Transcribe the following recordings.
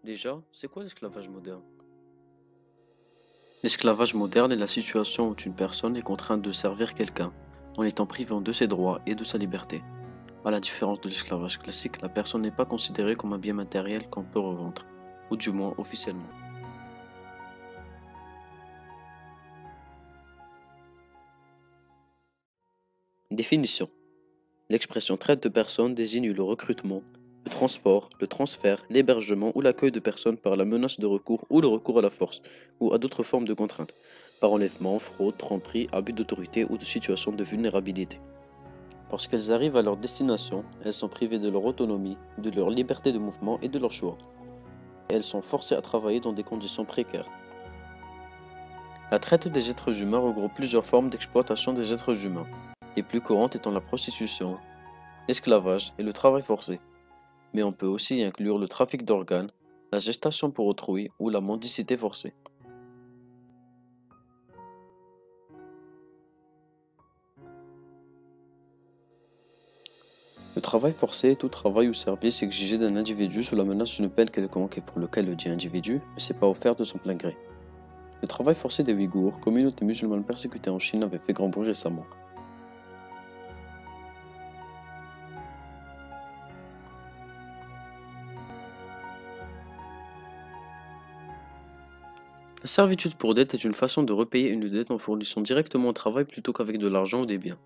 Déjà, c'est quoi l'esclavage moderne? L'esclavage moderne est la situation où une personne est contrainte de servir quelqu'un, en étant privée de ses droits et de sa liberté. À la différence de l'esclavage classique, la personne n'est pas considérée comme un bien matériel qu'on peut revendre, ou du moins officiellement. Définition. L'expression traite de personnes désigne le recrutement, le transport, le transfert, l'hébergement ou l'accueil de personnes par la menace de recours ou le recours à la force, ou à d'autres formes de contraintes, par enlèvement, fraude, tromperie, abus d'autorité ou de situation de vulnérabilité. Lorsqu'elles arrivent à leur destination, elles sont privées de leur autonomie, de leur liberté de mouvement et de leur choix. Et elles sont forcées à travailler dans des conditions précaires. La traite des êtres humains regroupe plusieurs formes d'exploitation des êtres humains, les plus courantes étant la prostitution, l'esclavage et le travail forcé. Mais on peut aussi inclure le trafic d'organes, la gestation pour autrui ou la mendicité forcée. Le travail forcé est tout travail ou service exigé d'un individu sous la menace d'une peine quelconque et pour lequel le dit individu ne s'est pas offert de son plein gré. Le travail forcé des Ouïghours, communauté musulmane persécutée en Chine, avait fait grand bruit récemment. La servitude pour dette est une façon de repayer une dette en fournissant directement au travail plutôt qu'avec de l'argent ou des biens.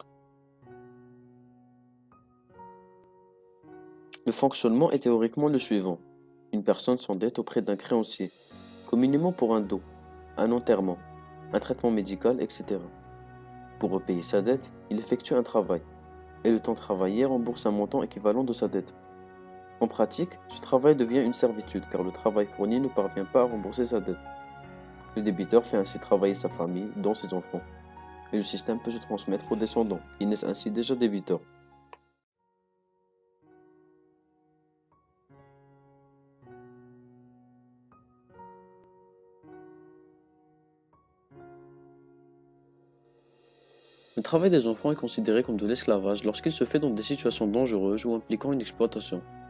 Le fonctionnement est théoriquement le suivant. Une personne s'endette auprès d'un créancier, communément pour un dos, un enterrement, un traitement médical, etc. Pour repayer sa dette, il effectue un travail, et le temps travaillé rembourse un montant équivalent de sa dette. En pratique, ce travail devient une servitude car le travail fourni ne parvient pas à rembourser sa dette. Le débiteur fait ainsi travailler sa famille, dont ses enfants, et le système peut se transmettre aux descendants, qui naissent ainsi déjà débiteurs. Le travail des enfants est considéré comme de l'esclavage lorsqu'il se fait dans des situations dangereuses ou impliquant une exploitation.